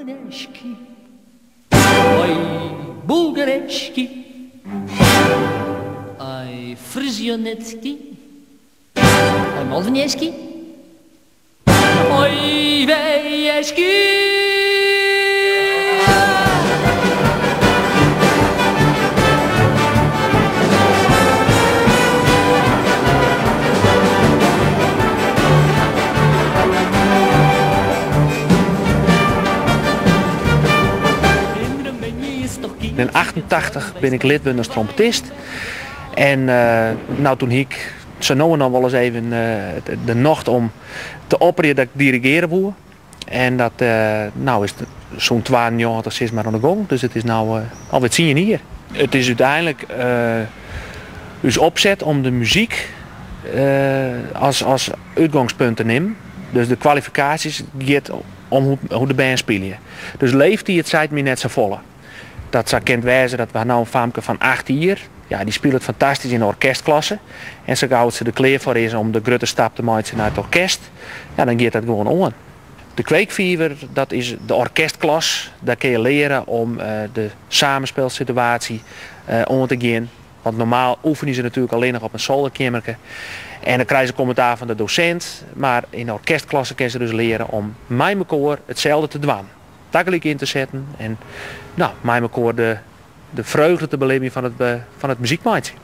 Romaneski, oi Bulgareski, oi Frizionetski, oi Moldaneski, oi Vejeski. In 1988 ben ik lid geworden als trompetist. En nou, toen ik zo nou en dan wel eens even de nacht om te opereren dat ik dirigeren wil. En dat nou is zo'n 12 jaar dat is maar aan de gang. Dus het is nou alweer 10 jaar hier. Het is uiteindelijk dus opzet om de muziek als uitgangspunt te nemen. Dus de kwalificaties gaat om hoe de band spelen. Dus leeft die het zijt me net zo volle. Dat zou kent wijzen dat we nou een famke van 8 jaar. Ja, die speelt het fantastisch in de orkestklasse. En zo gauw ze er klaar voor is om de grote stap te maken naar het orkest. Ja, dan gaat dat gewoon aan. De kweekviewer, dat is de orkestklas. Daar kun je leren om de samenspeelsituatie om te gaan. Want normaal oefenen ze natuurlijk alleen nog op een zolderkamertje. En dan krijgen ze commentaar van de docent. Maar in de orkestklasse kunnen ze dus leren om met elkaar hetzelfde te doen. Takkelijk in te zetten en nou, met elkaar de vreugde te beleven van het muziekmaatje.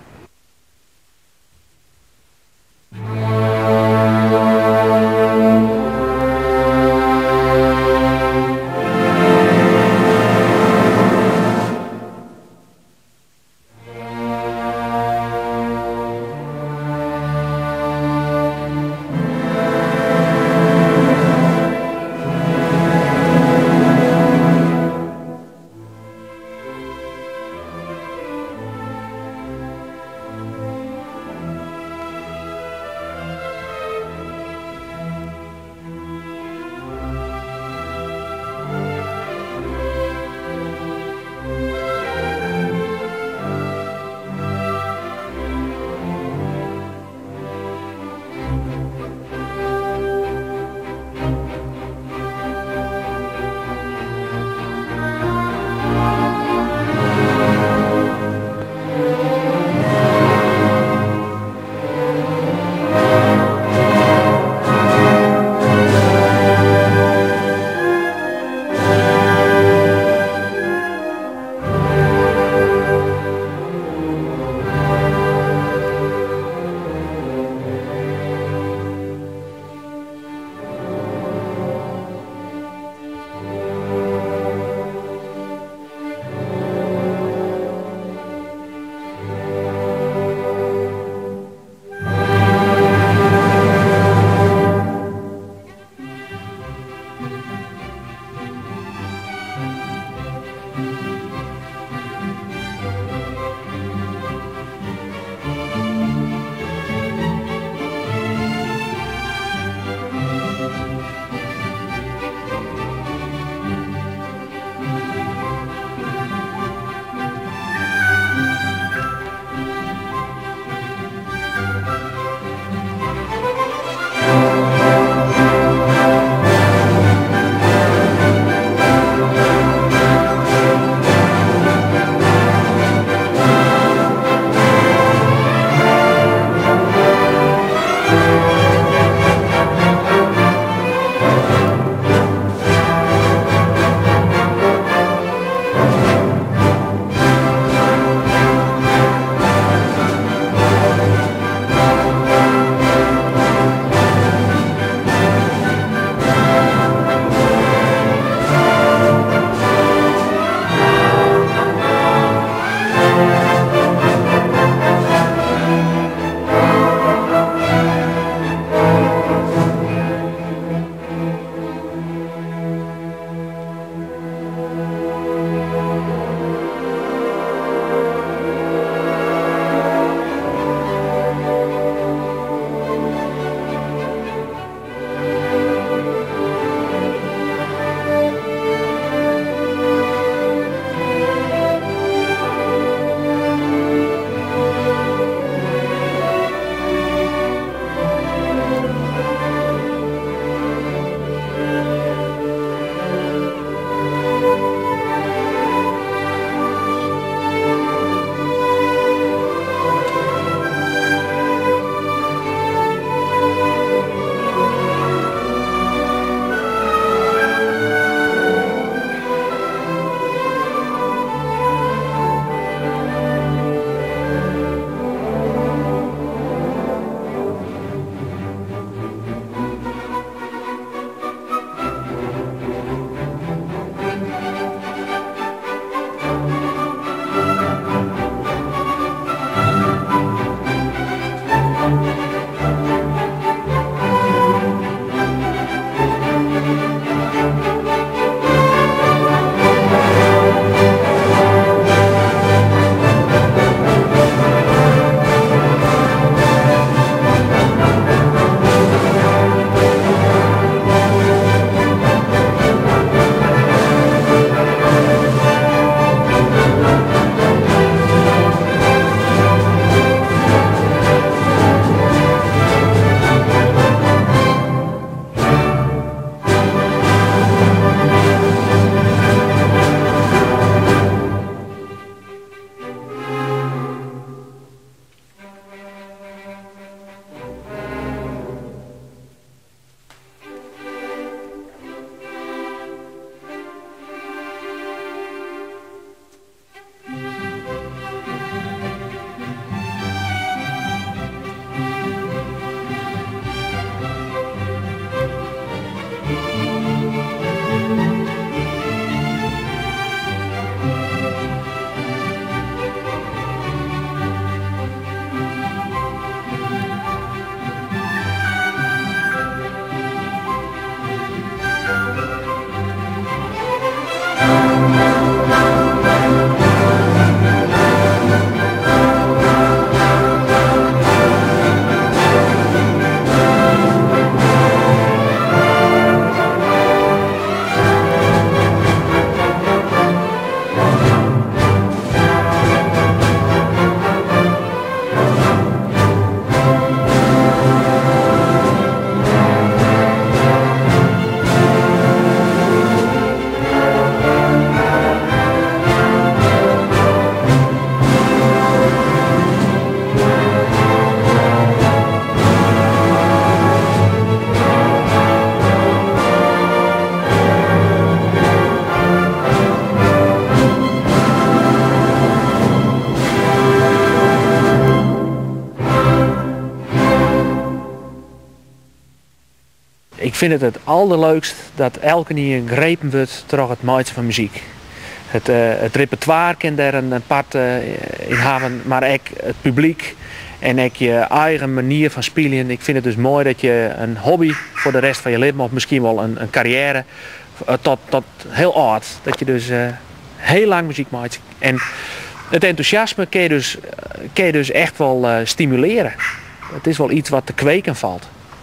vind het allerleukst dat elke keer gegrepen wordt door het maken van muziek. Het repertoire kan daar een apart in hebben, maar ook het publiek en ook je eigen manier van spelen. Ik vind het dus mooi dat je een hobby voor de rest van je leven, of misschien wel een carrière, tot heel oud. Dat je dus heel lang muziek maakt. En het enthousiasme kan je dus echt wel stimuleren. Het is wel iets wat te kweken valt.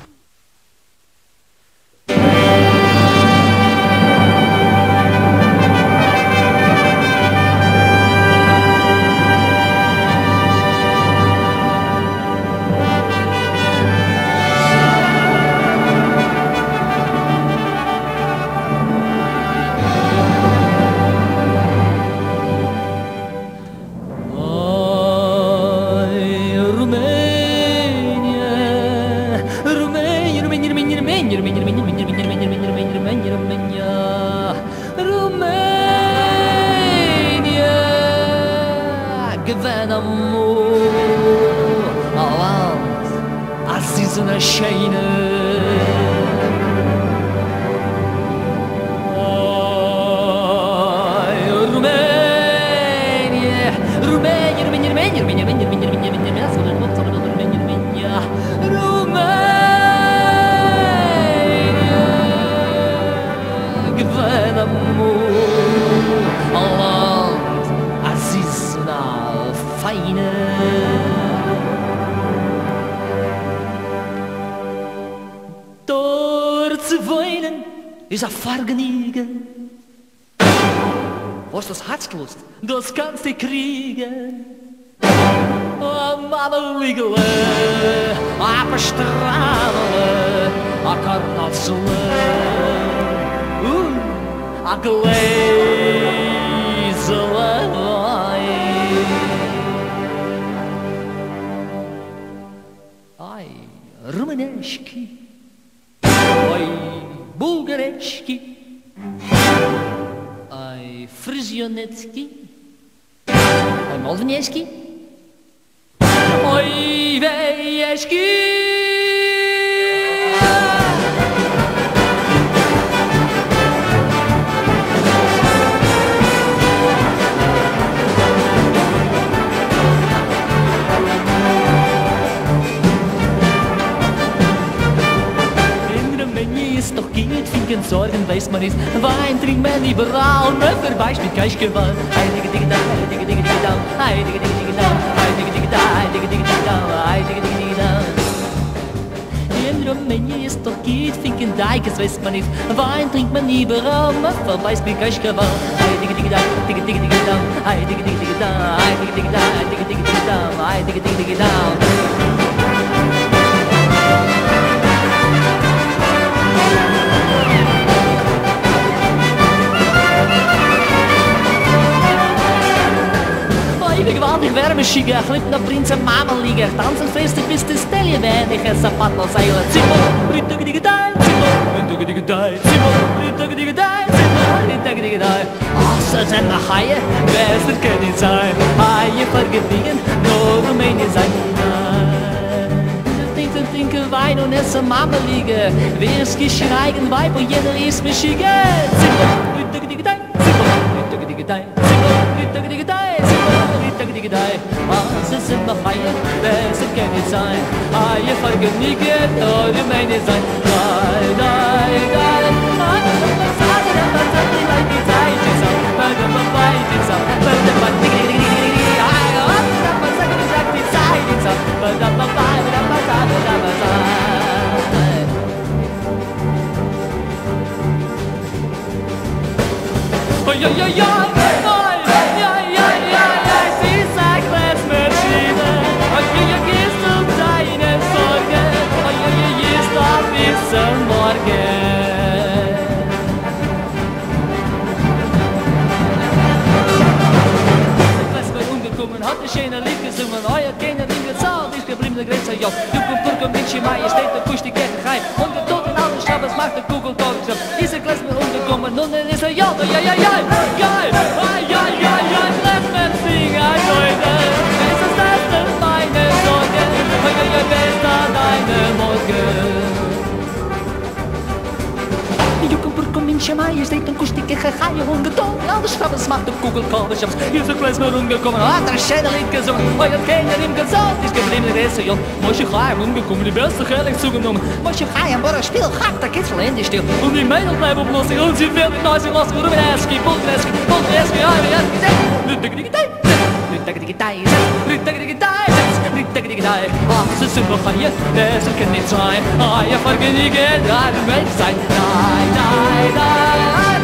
Is a Fargenige. Was das Herzlust, das kannst du kriegen. A Manneliegele, a Verstrahlen, a Karnatsele, a Gläsele. Ai, Rumeneschki. Oi, Bulgareczki, aj Fryzjonecki, aj Moldwanieszki, oj Wejeszki. Doch geht, finken Sorgen weiß man nicht. Wein trinkt man überall, ne vorbei spielt kein Gewalt. Heilige Dinge da, heilige Dinge da, heilige Dinge da, heilige Dinge da, heilige Dinge da, heilige Dinge da. In Rumänien ist doch geht, finken Dikes weiß man nicht. Wein trinkt man überall, ne vorbei spielt kein Gewalt. Heilige Dinge da, heilige Dinge da, heilige Dinge da, heilige Dinge da, heilige Dinge da, heilige Dinge da. Gewaltig wärmeschiger, Flipner Prinz und Mammerliger, tanzen feste bis das Stelle wenig, es a Partner Seiler, Zimmer, Rittergedigedei, Zimmer, Rittergedigedei, Zimmer, Rittergedigedei, Zimmer, Rittergedigedei. Ach, so sind noch Haie, wer ist der König sein? Haie vergedigen, nur Rumänien sein. Trinken Wein und essen Mammerliger, wer ist geschneigen Weib und jeder ist mischiger. Zimmer, Rittergedigedei, Zimmer, Rittergedigedei, Zimmer, Rittergedigedei. Was ist immer feier, wer sind kann nicht sein. Haie vergnügen, nur die Menge sein. Hat die schöne Lied gesungen, euer Kinder in gezahlt, ist geblieben der Grenzer, ja. Jukum, Turkum, Vinci, Majestät, der Kusch, die Kettengein. Und der Tod in allen Schabes macht der Kugelkorb. Ist er gleich mir umgekommen, nun ist er ja, ja, ja, ja, geil. Ja, ja, ja, lass mir singen, Leute. Es ist das meine Sorge, ja, ja, wer ist da deine Morgen? ich ga je Hungerton, alles Schwabbes macht der Kugelkabelschaft. Hier ist ein Kreis mal rumgekommen, hat der Schädel gesungen, weil er keiner ihm gesagt ist geblieben der Reste, ja. Mosch ich heim umgekommen, die beste Kerling zugenommen. Mosch ich heim, wo er spielt, hat der Kitzel in die Stil. Und die Mädel bleiben bloß, und sie werden neu, sie lassen Rubeneski, Bulgareski, ja, was ist immer passiert, das kann nicht sein. Ich vergesse nie gerade Welt sein. Nein, nein, nein.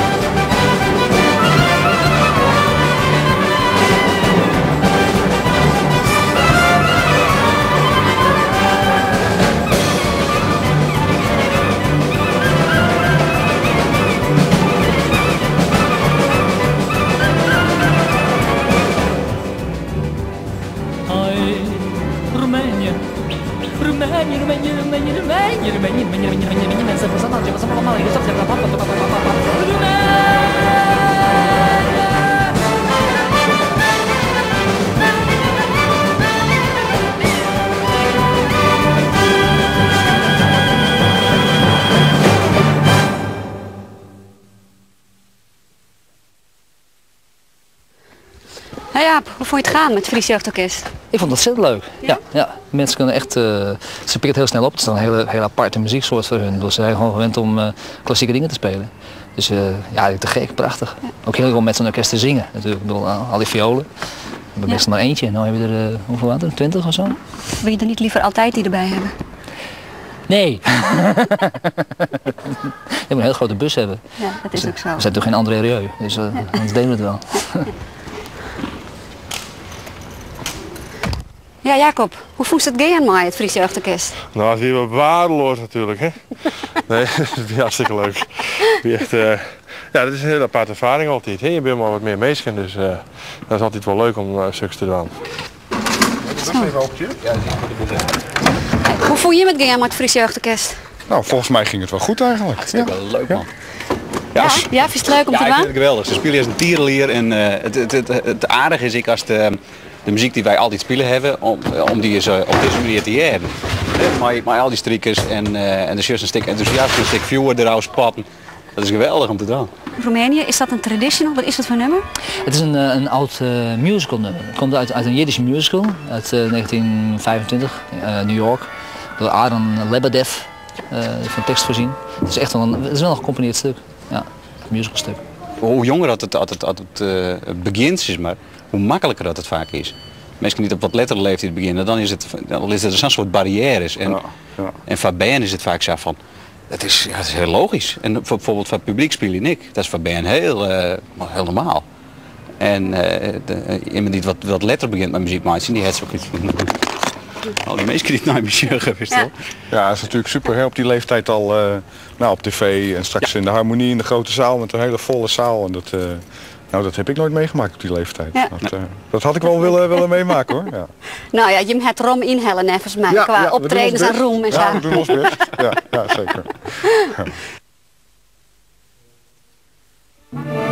Hey Jaap, hoe vond je het gaan met het Fries Jeugdorkest? Ik vond het ontzettend leuk. Ja? Mensen kunnen echt, ze pikken het heel snel op. Het is een hele aparte muzieksoort voor hun. Dus ze zijn gewoon gewend om klassieke dingen te spelen. Dus ja, te gek, prachtig. Ja. Ook heel leuk om met zo'n orkest te zingen. Natuurlijk, ik bedoel, al die violen. We hebben meestal maar eentje. Nu hebben we er, hoeveel waren er? 20 of zo? Wil je er niet liever altijd die erbij hebben? Nee. Je moet een heel grote bus hebben. Ja, dat is ook zo. We zijn toch geen André Rieu, dus anders deden we het wel. Ja, Jacob, hoe voelt het gaan met het Fries Jeugdorkest? Nou, het is weer waardeloos natuurlijk, hè? Nee, het is hartstikke leuk. Echt, ja, dat is een hele aparte ervaring altijd. Hè? Je bent maar wat meer meesken, dus dat is altijd wel leuk om stuks te doen. Hoe voel je het gaan met het Fries Jeugdorkest? Nou, volgens mij ging het wel goed eigenlijk. Het is wel leuk, man. Ja, vind je het leuk om te doen? Ja, ik vind het geweldig. Ze spelen als een tierenlier en het aardige is ik als de muziek die wij altijd spelen hebben, om die eens op deze manier te hebben. Maar al die strikers en de shirts een stuk enthousiast, een stuk viewer eruit spatten. Dat is geweldig om te doen. Roemenië, is dat een traditional? Wat is dat voor nummer? Het is een oud musical nummer. Het komt uit een Jiddische musical uit 1925, New York. Door Aaron Lebedev, van tekst voorzien. Het is echt wel het is wel een gecomponeerd stuk. Ja, een musical stuk. Hoe jonger het begint, zeg maar, hoe makkelijker dat het vaak is. Mensen niet op wat lettere leeftijd beginnen, dan is er zo'n soort barrières. En voor Ben is het vaak zo van, het is heel logisch. En bijvoorbeeld voor publiek speel je niet. Dat is voor Ben heel normaal. En iemand die wat letter begint met muziek maken, die heeft zo iets van. Al die mensen die het naar muziek geweest. Ja, dat is natuurlijk super hè, op die leeftijd al op tv en straks in de harmonie in de grote zaal met een hele volle zaal. En dat heb ik nooit meegemaakt op die leeftijd. Ja. Dat had ik wel willen meemaken hoor. Ja. Nou ja, je hebt erom inhellen volgens mij, qua optredens en roem en zo. Ja, we doen ons best. Ja, zeker. Ja.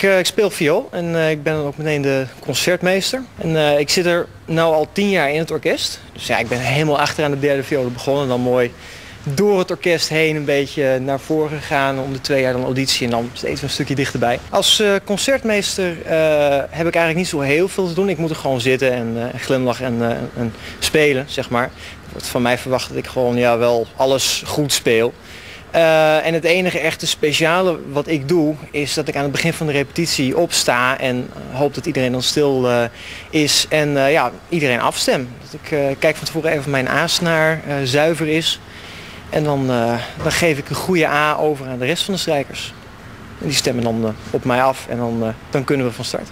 Ik speel viool en ik ben dan ook meteen de concertmeester. En ik zit er nu al 10 jaar in het orkest. Dus ja, ik ben helemaal achteraan de derde viool begonnen. En dan mooi door het orkest heen een beetje naar voren gegaan. Om de 2 jaar dan auditie en dan steeds een stukje dichterbij. Als concertmeester heb ik eigenlijk niet zo heel veel te doen. Ik moet er gewoon zitten en glimlachen en spelen, zeg maar. Er wordt van mij verwacht dat ik gewoon wel alles goed speel. En het enige echte speciale wat ik doe is dat ik aan het begin van de repetitie opsta en hoop dat iedereen dan stil is en iedereen afstem. Dat ik kijk van tevoren even of mijn A-snaar zuiver is en dan geef ik een goede A over aan de rest van de strijkers. En die stemmen dan op mij af en dan kunnen we van start.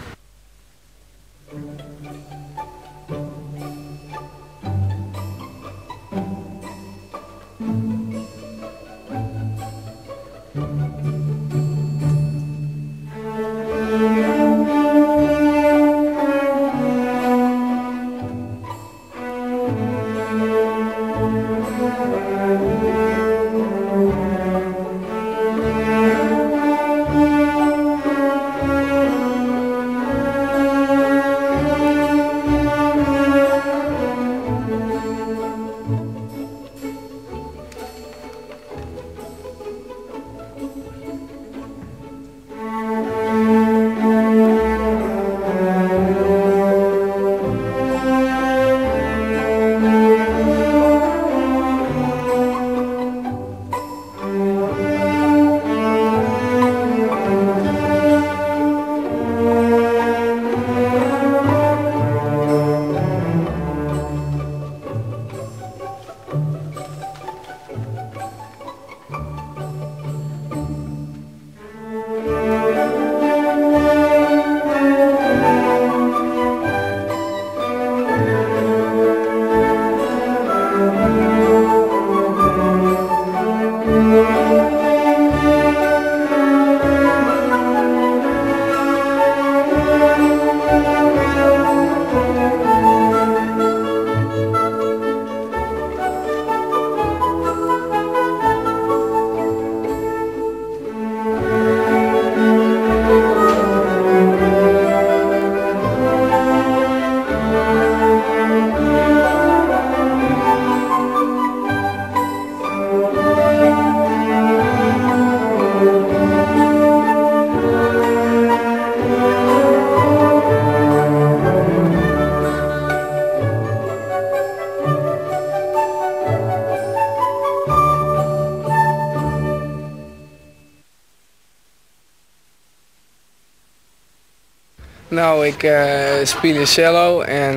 Nou, ik speel cello en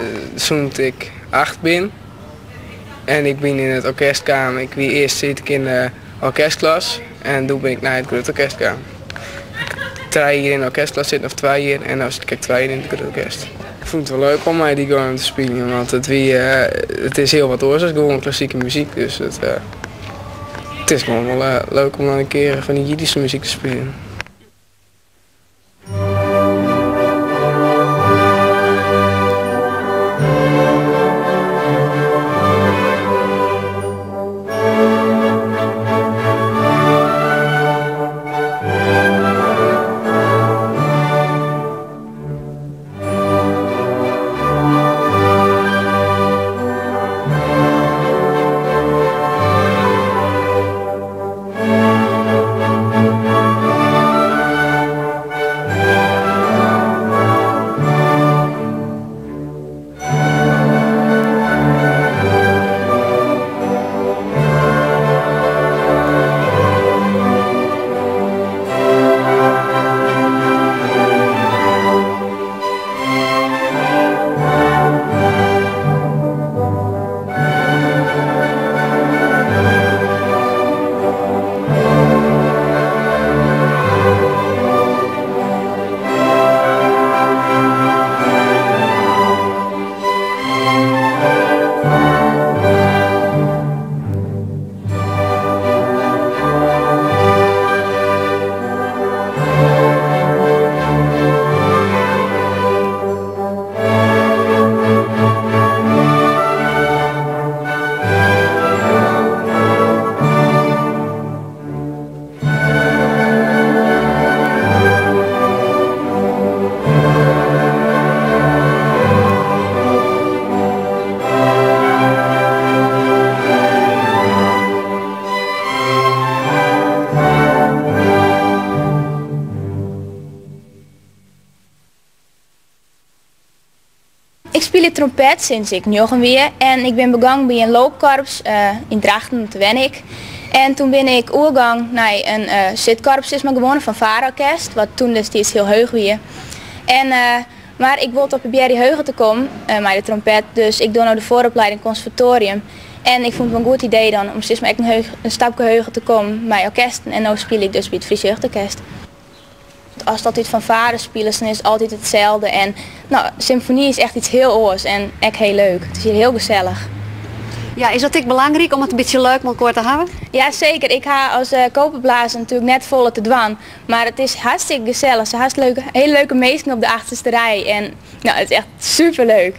sinds ik 8 ben. En ik ben in het orkestkamer. Ik wie eerst zit ik in de orkestklas en toen ben ik naar het grote orkestkamer. 3 jaar in de orkestklas zitten of 2 jaar en nu zit ik 2 jaar in het grote orkest. Ik vond het wel leuk om mij die gewoon te spelen, want het is heel wat anders dan gewoon klassieke muziek. Dus het is gewoon wel leuk om dan een keer van die Jiddische muziek te spelen. speel trompet sinds ik 9 weer en ik ben begonnen bij een loopkorps in Drachten te Wennik. En toen ben ik oergang naar een zitkorps is maar gewonnen van Vaarorkest, wat toen destijds heel heug weer. En maar ik wilde op de Berry Heugen te komen met de trompet, dus ik doe nou de vooropleiding conservatorium. En ik vond het wel een goed idee dan om steeds maar een stapje heugen te komen bij orkesten. En nu speel ik dus bij het Fries Jeugdorkest. Als dat iets van vader spelen, dan is het altijd hetzelfde. En nou, symfonie is echt iets heel oors en echt heel leuk. Het is hier heel gezellig. Ja, is dat ook belangrijk om het een beetje leuk met elkaar te hebben? Ja, zeker. Ik ga als koperblazer natuurlijk net volle te dwan. Maar het is hartstikke gezellig. Er zijn hartstikke hele leuke meesten op de achterste rij. En nou, het is echt super leuk.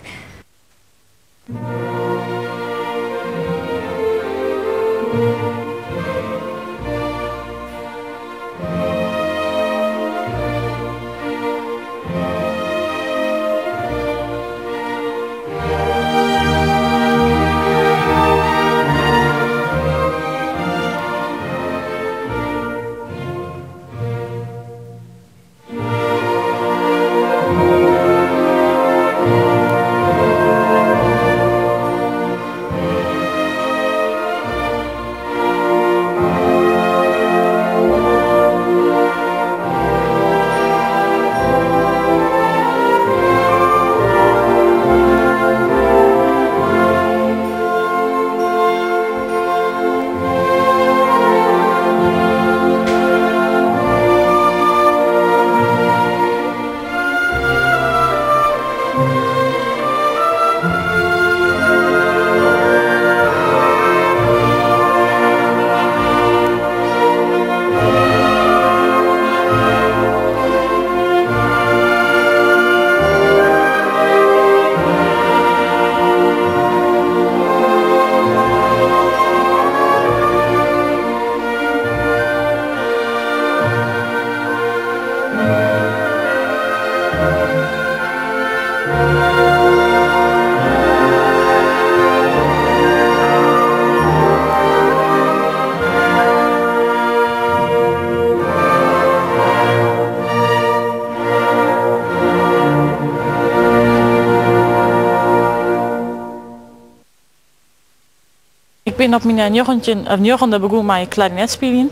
Ik ben op mijn negende begonnen met klarinet spelen.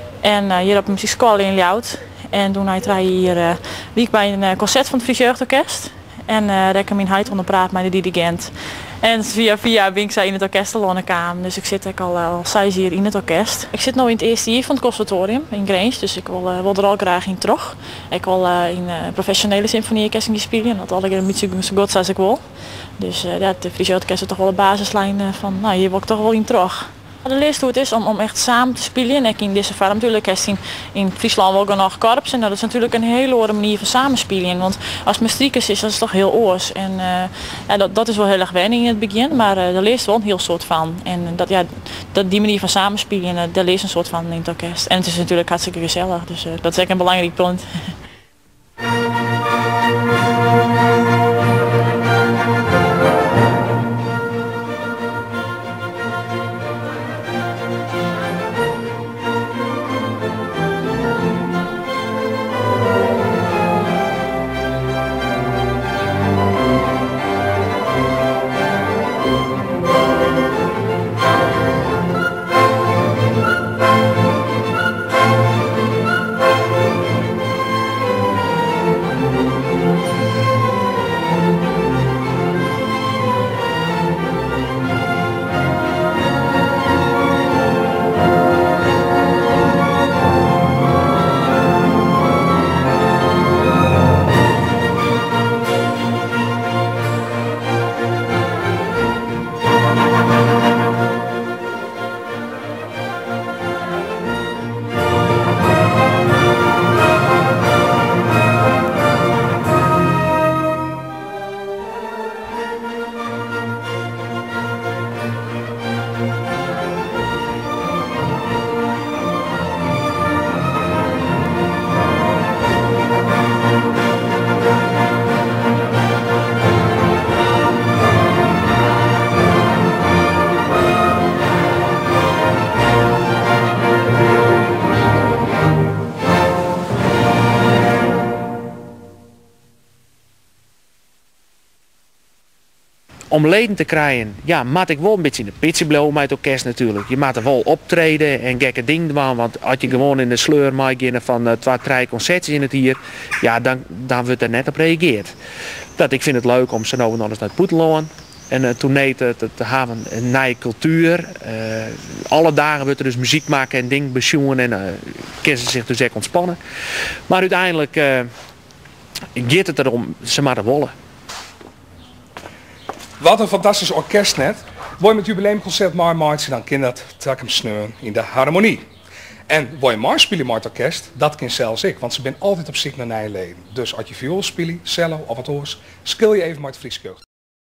En hier op de muziekschool in Ljout. En toen had ik hier liep bij een concert van het Fries Jeugdorkest. En daar heb ik mijn huid onder praat met de dirigent. En via ben ik in het orkest al kwam. Dus ik zit ook al 6 jaar in het orkest. Ik zit nu in het eerste jaar van het conservatorium in Grijns. Dus ik wil er al graag in terug. Ik wil in professionele symfonieorkest spelen. Dat alle keer niet zo goed als ik wil. Dus de Fries Jeugdorkest is toch wel een basislijn van, nou hier wil ik toch wel in terug. De leerst hoe het is om echt samen te spelen. En ik in deze vorm natuurlijk in Friesland wel nog korps. En dat is natuurlijk een hele andere manier van samenspelen. Want als Maastrichters is, dat is toch heel oors. En dat is wel heel erg wennen in het begin. Maar daar leerst wel een heel soort van. En die manier van samenspelen, daar leerst een soort van in het orkest. En het is natuurlijk hartstikke gezellig. Dus dat is echt een belangrijk punt. om leden te krijgen, ja, moet ik wel een beetje in de pitje blijven met het orkest natuurlijk. Je moet er wel optreden en gekke dingen doen, want als je gewoon in de sleur mag beginnen van 2-3 concertjes in het hier, ja, dan wordt er net op reageerd. Dat ik vind het leuk om zo nou en dan eens naar het Poeteloon en toen te hebben een nieuwe cultuur. Alle dagen wordt er dus muziek maken en dingen besjoen en kunnen ze zich dus echt ontspannen. Maar uiteindelijk gaat het erom, ze maar willen. Wat een fantastisch orkest net. Wil je met het jubileumconcert maar maatje, dan kan dat trek hem sneuren in de harmonie. En wil je maar spelen met het orkest, dat kan zelfs ik, want ze ben altijd op zoek naar nieuwe leden. Dus als je viool speelt, cello of wat hoors, skil je even met het Frieskeugd.